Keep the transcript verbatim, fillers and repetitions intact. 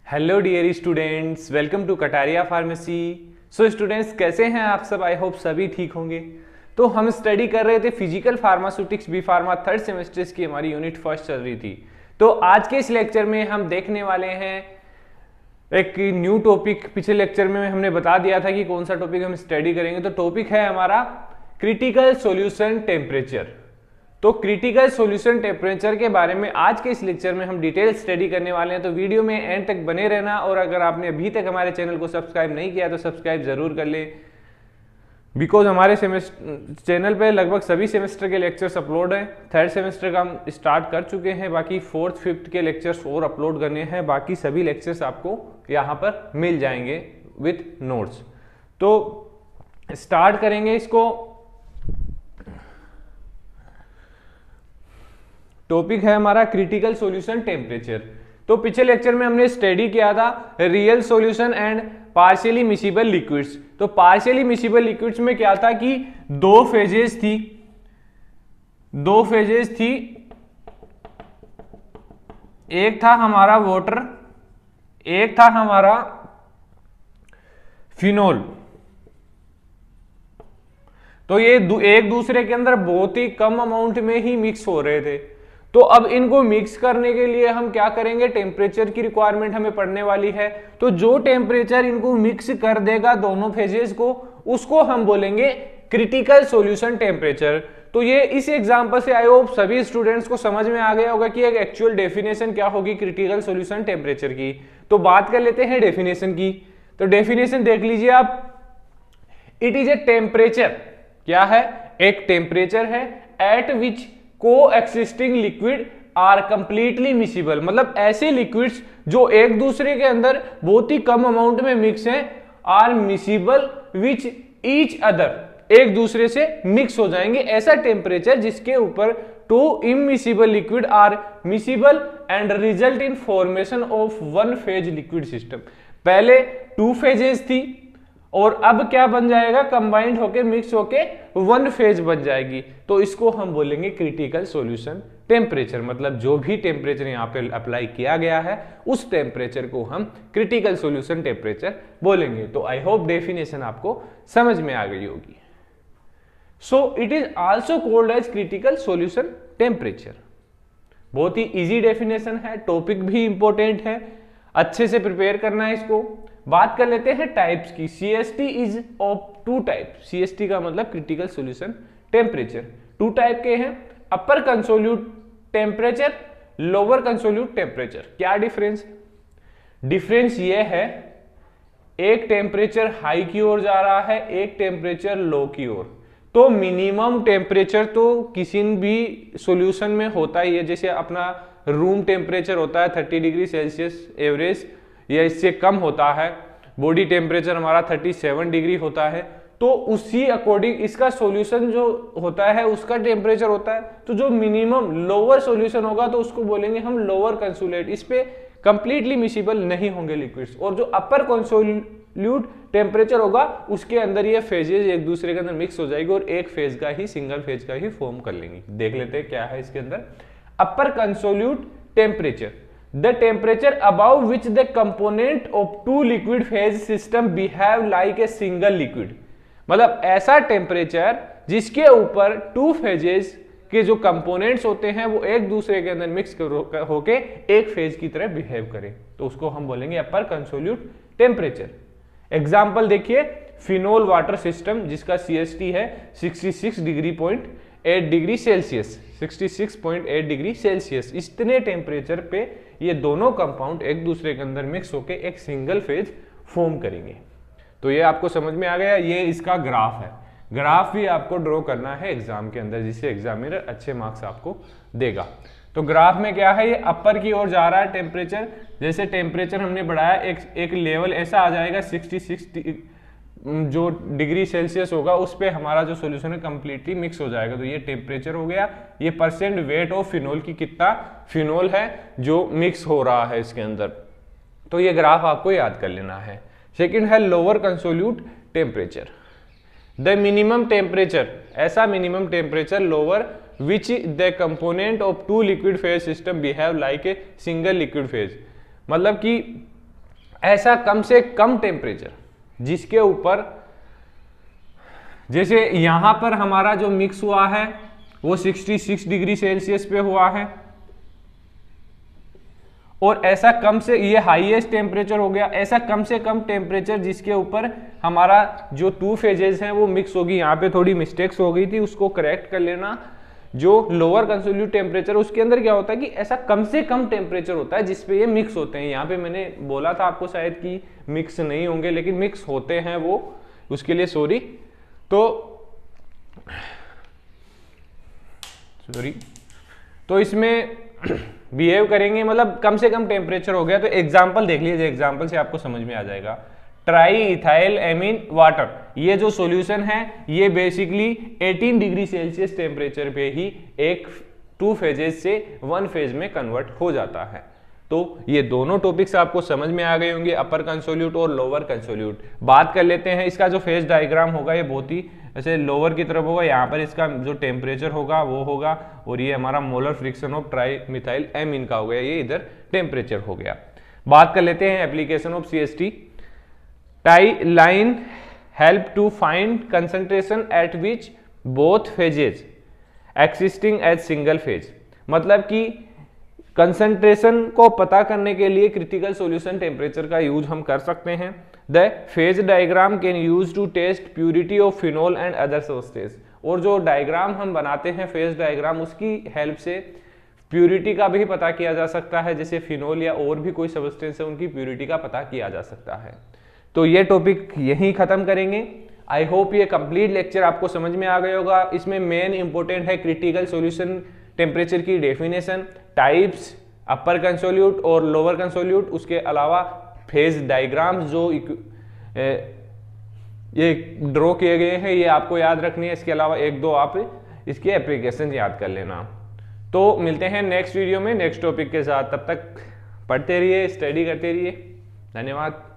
Hello dear students, welcome to Kataria pharmacy. So students, कैसे हैं आप सब? आई होप सभी ठीक होंगे। तो हम स्टडी कर रहे थे physical pharmaceutics B pharma third semester की, हमारी यूनिट फर्स्ट चल रही थी। तो आज के इस लेक्चर में हम देखने वाले हैं एक न्यू टॉपिक। पिछले लेक्चर में हमने बता दिया था कि कौन सा टॉपिक हम स्टडी करेंगे। तो टॉपिक है हमारा क्रिटिकल सॉल्यूशन टेम्परेचर। तो क्रिटिकल सॉल्यूशन टेम्परेचर के बारे में आज के इस लेक्चर में हम डिटेल स्टडी करने वाले हैं। तो वीडियो में एंड तक बने रहना, और अगर आपने अभी तक हमारे चैनल को सब्सक्राइब नहीं किया तो सब्सक्राइब जरूर कर ले, बिकॉज हमारे सेमेस्टर चैनल पे लगभग सभी सेमेस्टर के लेक्चर्स अपलोड हैं। थर्ड सेमेस्टर का हम स्टार्ट कर चुके हैं, बाकी फोर्थ फिफ्थ के लेक्चर्स और अपलोड करने हैं। बाकी सभी लेक्चर्स आपको यहाँ पर मिल जाएंगे विथ नोट्स। तो स्टार्ट करेंगे इसको। टॉपिक है हमारा क्रिटिकल सॉल्यूशन टेम्परेचर। तो पिछले लेक्चर में हमने स्टडी किया था real solution and partially miscible liquids. तो पार्शियली मिसिबल लिक्विड्स में क्या था कि दो फेजेस थी दो फेजेस थी एक था हमारा वाटर, एक था हमारा फिनोल। तो ये एक दूसरे के अंदर बहुत ही कम अमाउंट में ही मिक्स हो रहे थे। तो अब इनको मिक्स करने के लिए हम क्या करेंगे, टेम्परेचर की रिक्वायरमेंट हमें पड़ने वाली है। तो जो टेम्परेचर इनको मिक्स कर देगा दोनों फेजेस को, उसको हम बोलेंगे क्रिटिकल सॉल्यूशन टेम्परेचर। तो ये इस एग्जांपल से आई होप सभी स्टूडेंट्स को समझ में आ गया होगा कि एक एक्चुअल डेफिनेशन क्या होगी क्रिटिकल सॉल्यूशन टेम्परेचर की। तो बात कर लेते हैं डेफिनेशन की। तो डेफिनेशन देख लीजिए आप। इट इज ए टेम्परेचर, क्या है? एक टेम्परेचर है एट विच को existing liquid are completely miscible. मतलब ऐसे लिक्विड्स जो एक दूसरे के अंदर बहुत ही कम अमाउंट में मिक्स हैं, are miscible which each other, एक दूसरे से मिक्स हो जाएंगे। ऐसा टेम्परेचर जिसके ऊपर two immiscible liquid are miscible and result in formation of one phase liquid system. पहले टू फेजेस थी और अब क्या बन जाएगा, कंबाइंड होके मिक्स होके वन फेज बन जाएगी। तो इसको हम बोलेंगे क्रिटिकल सॉल्यूशन टेम्परेचर। मतलब जो भी टेम्परेचर यहाँ पे अप्लाई किया गया है उस टेम्परेचर को हम क्रिटिकल सॉल्यूशन टेम्परेचर बोलेंगे। तो आई होप डेफिनेशन आपको समझ में आ गई होगी। So it is also called as critical solution temperature. बहुत ही इजी डेफिनेशन है, टॉपिक भी इंपॉर्टेंट है, अच्छे से प्रिपेयर करना है इसको। बात कर लेते हैं टाइप्स की। C S T is of two type. C S T का मतलब critical solution temperature. Two type के हैं, upper consolute temperature, lower consolute temperature. क्या डिफरेंस? डिफरेंस ये है, एक टेम्परेचर हाई की ओर जा रहा है, एक टेम्परेचर लो की ओर। तो मिनिमम टेम्परेचर तो किसी भी सॉल्यूशन में होता ही है। जैसे अपना रूम टेम्परेचर होता है थर्टी डिग्री सेल्सियस एवरेज, या इससे कम होता है। बॉडी टेम्परेचर हमारा थर्टी सेवन डिग्री होता है। तो उसी अकॉर्डिंग इसका सॉल्यूशन जो होता है उसका टेम्परेचर होता है। तो जो मिनिमम लोअर सॉल्यूशन होगा तो उसको बोलेंगे हम लोअर कंसोलेट। इस पे कंप्लीटली मिसिबल नहीं होंगे लिक्विड्स। और जो अपर कंसोल्यूट टेम्परेचर होगा उसके अंदर ये फेजेस एक दूसरे के अंदर मिक्स हो जाएगी और एक फेज का ही, सिंगल फेज का ही फॉर्म कर लेंगे। देख लेते हैं क्या है इसके अंदर। Upper consolute temperature, the temperature above which the component of two liquid phase system behave like a single liquid। मतलब ऐसा टेम्परेचर जिसके ऊपर टू फेजेस के जो कंपोनेंट्स होते हैं वो एक दूसरे के अंदर मिक्स होके एक फेज की तरह बिहेव करें, तो उसको हम बोलेंगे अपर कंसोल्यूट टेम्परेचर। एग्जांपल देखिए, फिनोल वाटर सिस्टम जिसका सी एस टी है sixty six degree point eight degree Celsius, sixty six point eight degree Celsius. इतने टेम्परेचर पे ये दोनों कंपाउंड एक दूसरे के अंदर मिक्स होके एक सिंगल फेज फॉर्म करेंगे। तो ये आपको समझ में आ गया। ये इसका ग्राफ है। ग्राफ भी आपको ड्रॉ करना है एग्जाम के अंदर, जिससे एग्जामिनर अच्छे मार्क्स आपको देगा। तो ग्राफ में क्या है, ये अपर की ओर जा रहा है टेम्परेचर। जैसे टेम्परेचर हमने बढ़ाया, एक एक लेवल ऐसा आ जाएगा सिक्सटी सिक्स जो डिग्री सेल्सियस होगा उस पे हमारा जो सॉल्यूशन है कंप्लीटली मिक्स हो जाएगा। तो ये टेम्परेचर हो गया। ये परसेंट वेट ऑफ फिनोल की, कितना फिनोल है जो मिक्स हो रहा है इसके अंदर। तो ये ग्राफ आपको याद कर लेना है। सेकंड है lower consolute temperature. The minimum temperature, ऐसा minimum temperature lower which the component of two liquid phase system behave like a single liquid phase. मतलब कि ऐसा कम से कम टेम्परेचर जिसके ऊपर, जैसे यहां पर हमारा जो मिक्स हुआ है वो छियासठ डिग्री सेल्सियस पे हुआ है, और ऐसा कम से, ये हाईएस्ट टेम्परेचर हो गया, ऐसा कम से कम टेम्परेचर जिसके ऊपर हमारा जो टू फेजेस हैं वो मिक्स होगी। यहाँ पे थोड़ी मिस्टेक्स हो गई थी, उसको करेक्ट कर लेना। जो लोअर कंसोल्यूट टेम्परेचर, उसके अंदर क्या होता है कि ऐसा कम से कम टेम्परेचर होता है जिसपे ये मिक्स होते हैं। यहाँ पे मैंने बोला था आपको शायद कि मिक्स नहीं होंगे, लेकिन मिक्स होते हैं वो, उसके लिए सॉरी। तो सॉरी तो इसमें बिहेव करेंगे, मतलब कम से कम टेम्परेचर हो गया। तो एग्जांपल देख लीजिए, एग्जांपल से आपको समझ में आ जाएगा। ट्राई इथाइल एमीन वाटर, ये जो सॉल्यूशन है ये बेसिकली अठारह डिग्री सेल्सियस टेम्परेचर पे ही एक टू फेजेस से वन फेज में कन्वर्ट हो जाता है। तो ये दोनों टॉपिक्स आपको समझ में आ गए होंगे, अपर कंसोल्यूट और लोअर कंसोल्यूट। बात कर लेते हैं इसका जो फेज डायग्राम होगा, ये बहुत ही ऐसे लोअर की तरफ होगा। यहाँ पर इसका जो टेम्परेचर होगा वो होगा, और ये हमारा molar fraction of tri methyl amine का हो गया, ये इधर टेम्परेचर हो गया। बात कर लेते हैं application of C S T. Tie line help to find concentration at which both phases existing as single phase, मतलब कि कंसंट्रेशन को पता करने के लिए क्रिटिकल सॉल्यूशन टेम्परेचर का यूज हम कर सकते हैं। The phase diagram can use to test purity of phenol and other substance, और जो डायग्राम हम बनाते हैं फेज डायग्राम, उसकी हेल्प से प्यूरिटी का भी पता किया जा सकता है, जैसे फिनोल या और भी कोई सब्सटेंस है उनकी प्यूरिटी का पता किया जा सकता है। तो ये टॉपिक यहीं खत्म करेंगे। आई होप ये कंप्लीट लेक्चर आपको समझ में आ गया होगा। इसमें मेन इंपॉर्टेंट है क्रिटिकल सॉल्यूशन टेम्परेचर की डेफिनेशन, टाइप्स, अपर कंसोल्यूट और लोअर कंसोल्यूट, उसके अलावा फेज डायग्राम्स जो ये ड्रॉ किए गए हैं ये आपको याद रखनी है। इसके अलावा एक दो आप इसके एप्लीकेशन याद कर लेना। तो मिलते हैं नेक्स्ट वीडियो में नेक्स्ट टॉपिक के साथ, तब तक पढ़ते रहिए, स्टडी करते रहिए। धन्यवाद।